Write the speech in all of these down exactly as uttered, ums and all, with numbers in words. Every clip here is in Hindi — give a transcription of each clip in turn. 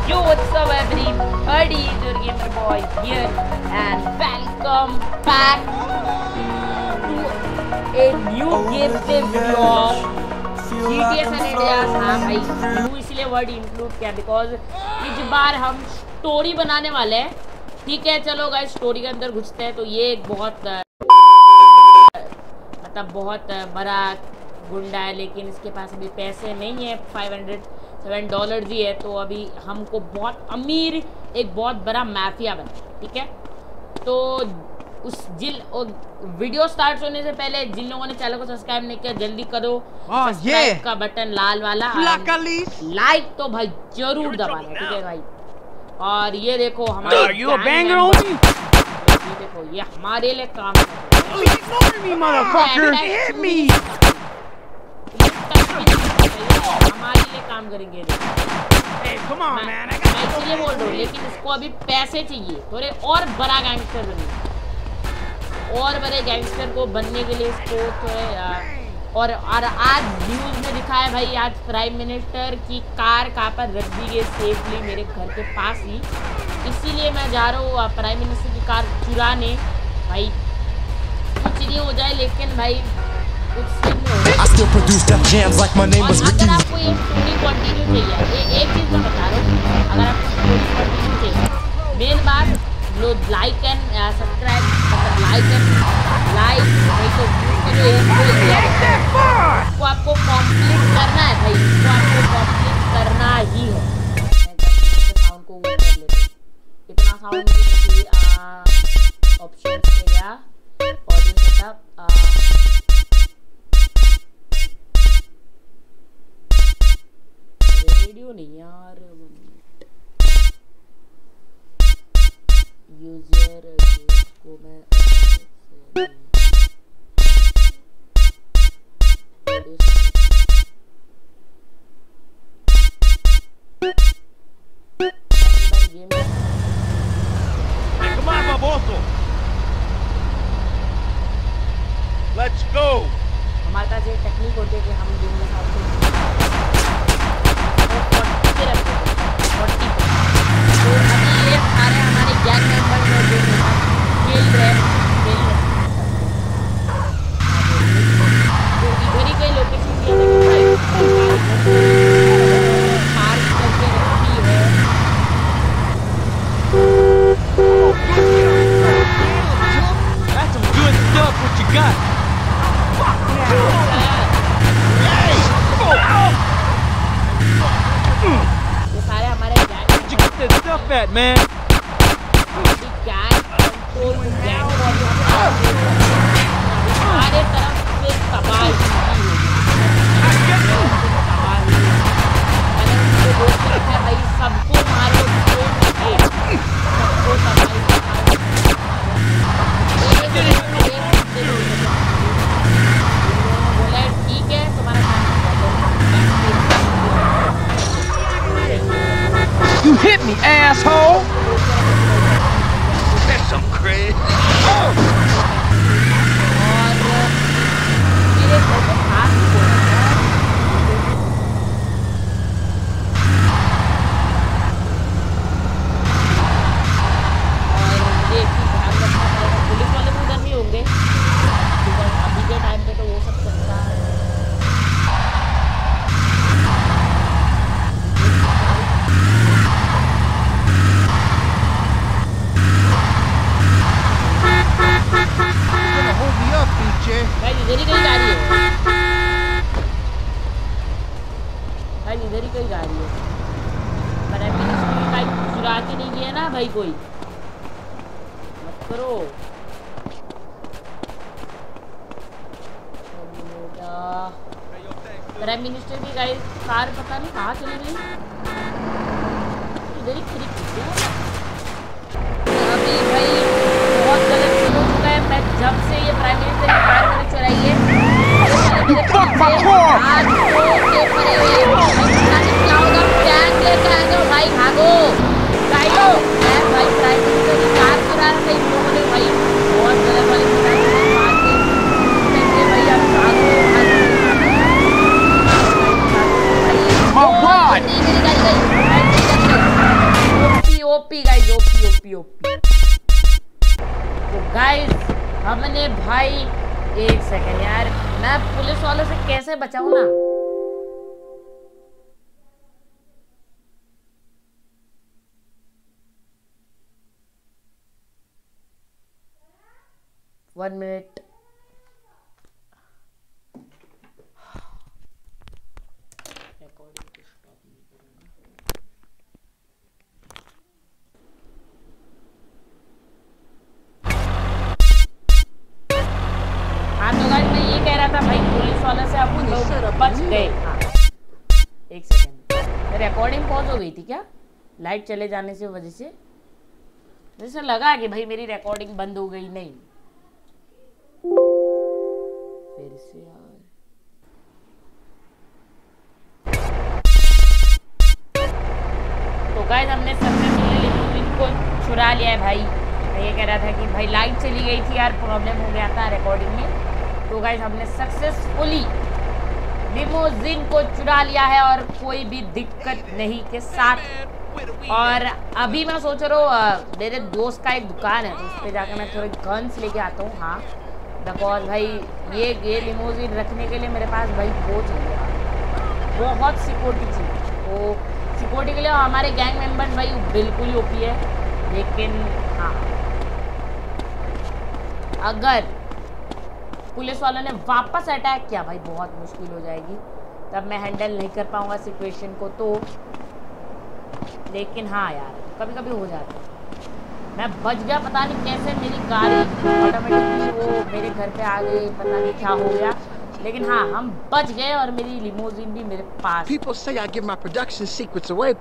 Yo, what's up everybody? It's your gamer boy here and welcome back to a new gameplay vlog. G T A San Andreas. हाँ भाई, न्यू इसलिए वर्ड इंक्लूड किया बिकॉज इस बार हम स्टोरी बनाने वाले हैं। ठीक है, चलो गाइस स्टोरी के अंदर घुसते हैं। तो ये एक बहुत मतलब बहुत बड़ा गुंडा है, लेकिन इसके पास अभी पैसे नहीं है। फाइव हंड्रेड सेवन डॉलर ही है, तो अभी हमको बहुत अमीर एक बहुत बड़ा माफिया बना। ठीक है, तो उस जिल वीडियो स्टार्ट होने से पहले जिन लोगों ने चैनल को सब्सक्राइब नहीं किया जल्दी करो। सब्सक्राइब का बटन लाल वाला, लाइक तो भाई जरूर दबाना। ठीक है भाई, और ये देखो हमारे ये देखो ये हमारे लिए काम हमारे लिए काम करेंगे। मैं इसलिए बोल रहा हूँ, लेकिन इसको अभी पैसे चाहिए थोड़े और बड़ा गैंगस्टर बनने और बड़े गैंगस्टर को बनने के लिए इसको थोड़े। और, और आज न्यूज़ में दिखा है भाई, आज प्राइम मिनिस्टर की कार कहाँ पर रख दी गई सेफली मेरे घर के पास ही। इसीलिए मैं जा रहा हूँ प्राइम मिनिस्टर की कार चुराने। भाई कुछ नहीं हो जाए, लेकिन भाई कुछ सीन नहीं हो जाए। अगर आपको ये स्टोरी कंटिन्यू चाहिए, ये एक चीज़ मैं बता रहा हूँ, अगर आपको स्टोरी कंटिन्यू चाहिए, मेन बात लोग लाइक एंड सब्सक्राइब, मतलब लाइक एंड लाइक नहीं तो इसको आपको कंप्लीट करना है भाई, इसको आपको कंप्लीट करना ही है। साउंड को वो कर लेते, इतना साउंड मुझे ऑप्शन पे गया ऑडियो सेटअप। रेडियो नहीं यार, यूजर को मैं Let's go. हमारे पास ये टेक्निक होती है कि हम दिन में साथ फोर्टी तो अभी ये सारे हमारे गैंग मेंबर जो खेल रहे खेल रहे तो इधर ही कई लोकेशन पार्क करके रखी है। That's some good stuff. What you got? ये सारे हमारे gang Where'd you get that stuff at, man? Gang control gang हमारे तरफ से तबाही है भाई, सबको मारो, सबको तबाही। बोला ठीक है तुम्हारा You hit me, asshole! That's some crazy. Police वाले भी उधर नहीं होंगे, अभी के टाइम पे तो वो सब चलता है। भाई इधर ही कहीं जा रही है, भाई इधर ही कहीं जा रही है। पर अभी कहीं चुरा के नहीं गया ना भाई, कोई मत करो। प्राइम मिनिस्टर की गाड़ी कार पता नहीं कहाँ चली गई, इधर ही खड़ी की है। अभी भाई बहुत गलत शुरू हो चुका है। मैं जब से ये प्राइम मिनिस्टर की कार मैंने चुराई है, आज तो के परे हुए क्या होगा, टैंक लेकर आएगा भाई, भागो भागो। मैं भाई प्राइम मिनिस्टर की कार चुरा रहा था, इन लोगों ने भाई बहुत गलत वाली भाई, अब भागो भागो। My God! मेरी गाड़ी गई। Guys OP OP OP. तो गाइस हमने भाई एक सेकंड यार, मैं पुलिस वालों से कैसे बचाऊं ना। One minute. हाँ तो गाइस मैं ये कह रहा था भाई, पुलिस वालों से आप लोग बच गए। हाँ एक सेकंड, रिकॉर्डिंग पॉज हो गई थी क्या लाइट चले जाने से वजह से? जैसे लगा कि भाई मेरी रिकॉर्डिंग बंद हो गई। नहीं फिर से यार, तो गाइस हमने सक्सेसफुली लिमोजिन को चुरा लिया है भाई। मैं ये कह रहा था कि भाई लाइट चली गई थी यार, प्रॉब्लम हो गया था रिकॉर्डिंग में। तो गाइस हमने सक्सेसफुली लिमोजिन को चुरा लिया है और कोई भी दिक्कत नहीं के साथ। और अभी मैं सोच रहा हूँ मेरे दोस्त का एक दुकान है, तो उस पर जाकर मैं थोड़े गन्स लेके आता हूँ। हाँ बिकॉज भाई ये ये लिमोजिन रखने के लिए मेरे पास भाई वो चाहिए, बहुत सिक्योरिटी चाहिए। तो सिक्योरिटी के लिए हमारे गैंग मेंबर्स भाई बिल्कुल ही ओपी है। लेकिन हाँ, अगर पुलिस वालों ने वापस अटैक किया भाई बहुत मुश्किल हो जाएगी, तब मैं हैंडल नहीं कर पाऊंगा सिचुएशन को। तो लेकिन हाँ यार कभी कभी हो जाता है। मैं बच गया, पता नहीं कैसे मेरी गाड़ी ऑटोमेटिकली वो मेरे घर पे आ गई, पता नहीं क्या हो गया। लेकिन हाँ हम बच गए और मेरी लिमोजिन भी मेरे पास। People say I give my production secrets away.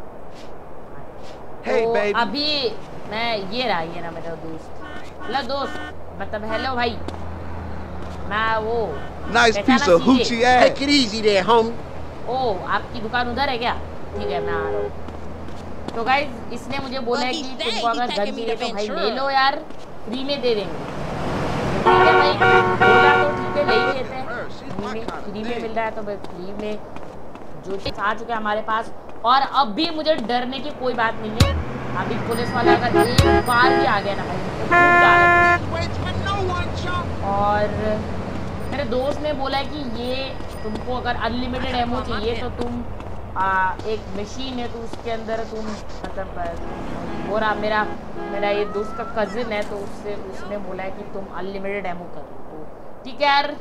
Hey तो baby. अभी मैं ये रहा ये ना मेरा दोस्त। हेलो दोस्त, मतलब हेलो भाई, मैं वो Nice piece of hoochie ass. Take it easy there, homie. ओ आपकी दुकान उधर है क्या? ठीक है मैं आ रहा हूँ। तो गाइस इसने मुझे बोला है कि तुमको अगर गन चाहिए तो भाई ले लो यार, फ्री में दे देंगे। ठीक है भाई, बोला तो ठीक है ले ही लेते हैं, फ्री में फ्री में मिल रहा है तो भाई फ्री में जो चीज़ आ चुके हैं हमारे पास। और अब भी मुझे डरने की कोई बात नहीं है। अभी पुलिस वाला अगर एक बार भी आ गया ना भाई तो, और मेरे दोस्त ने बोला है कि ये तुमको अगर अनलिमिटेड एमो चाहिए तो तुम आ, एक मशीन है तो उसके अंदर तुम मतलब और मेरा मेरा ये दोस्त का कजिन है तो उससे उसने बोला है कि तुम अनलिमिटेड एमो करो। तो ठीक है यार।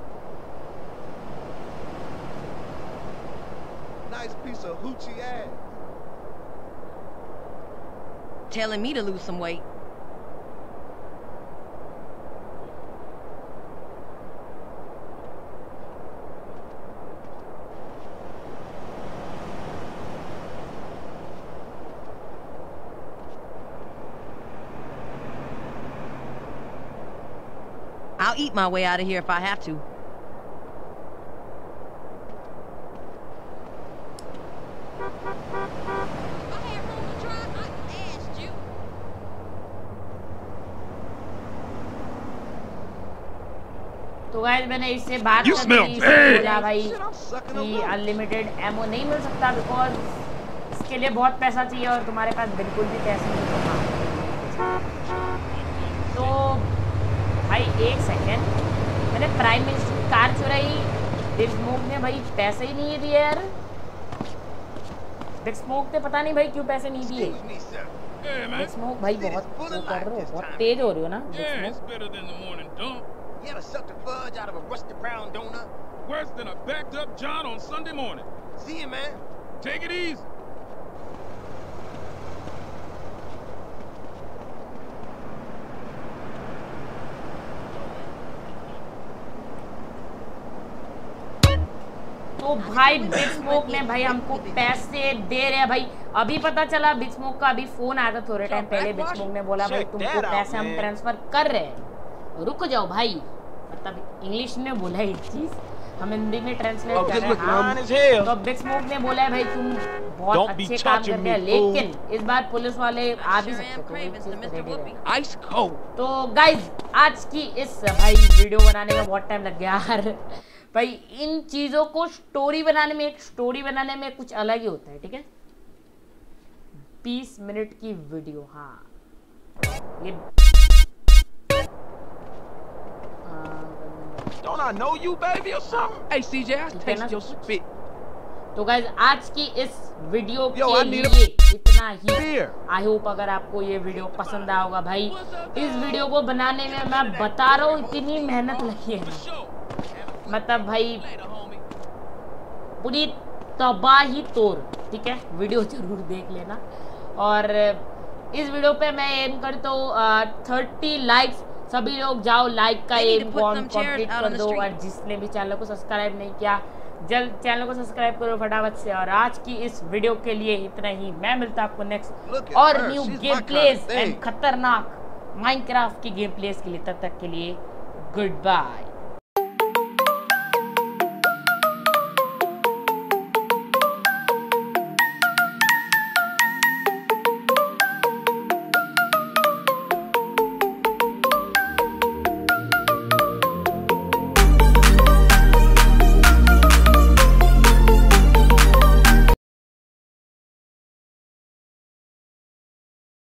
Nice piece of hoochie ass. Telling me to lose some weight. I'll eat my way out of here if I have to. तो गाइस मैंने इससे बात कर दी, बोला भाई कि अनलिमिटेड एमो नहीं मिल सकता बिकॉज इसके लिए बहुत पैसा चाहिए और तुम्हारे पास बिल्कुल भी पैसे नहीं है। तो भाई एक सेकेंड, मैंने प्राइम मिनिस्टर की कार चुराई, बिग स्मोक ने भाई पैसे ही नहीं दिए यार। बिग स्मोक ने पता नहीं भाई क्यों पैसे नहीं दिए। बिग स्मोक भाई बहुत वो कर रहे हो, बहुत तेज हो रही हो ना Big Smoke. You ever sucked the fudge out of a rusty brown donut? Worse than a backed up John on Sunday morning. See you, man. Take it easy. तो भाई बिग स्मोक ने भाई हमको पैसे दे रहे हैं भाई। अभी पता चला बिग स्मोक का, अभी फोन आया था थोड़े टाइम पहले। बिग स्मोक ने बोला भाई तुमको पैसे हम ट्रांसफर कर रहे हैं, रुक जाओ भाई। मतलब इंग्लिश में बोला है एक चीज, हम हिंदी में ट्रांसलेट कर रहे हैं। तो बिग स्मोक ने बोला है भाई तुम बहुत अच्छे काम कर रहे हैं, लेकिन इस बार पुलिस वाले आ भी सकते हो। तो गाइज आज की इस भाई वीडियो बनाने में बहुत टाइम लग गया यार भाई। इन चीज़ों को स्टोरी बनाने में, एक स्टोरी बनाने में कुछ अलग ही होता है, ठीक है। बीस मिनट की वीडियो। हाँ ये Don't I know you, baby, or something? Hey, C J, I taste your spit. तो गाइज आज की इस वीडियो Yo, के I need लिए इतना ही। Beer. आई होप अगर आपको ये वीडियो पसंद आया होगा। भाई इस वीडियो को बनाने में मैं बता रहा हूँ इतनी मेहनत लगी है ना, मतलब भाई पूरी तबाही तोड़। ठीक है, वीडियो जरूर देख लेना। और इस वीडियो पे मैं एम करता हूँ थर्टी लाइक्स। सभी लोग जाओ लाइक का एम कंप्लीट कर दो। और जिसने भी चैनल को सब्सक्राइब नहीं किया जल्द चैनल को सब्सक्राइब करो फटाफट से। और आज की इस वीडियो के लिए इतना ही। मैं मिलता आपको नेक्स्ट और न्यू गेम प्लेस एंड खतरनाक माइनक्राफ्ट की गेम प्लेस के लिए। तब तक के लिए गुड बाय।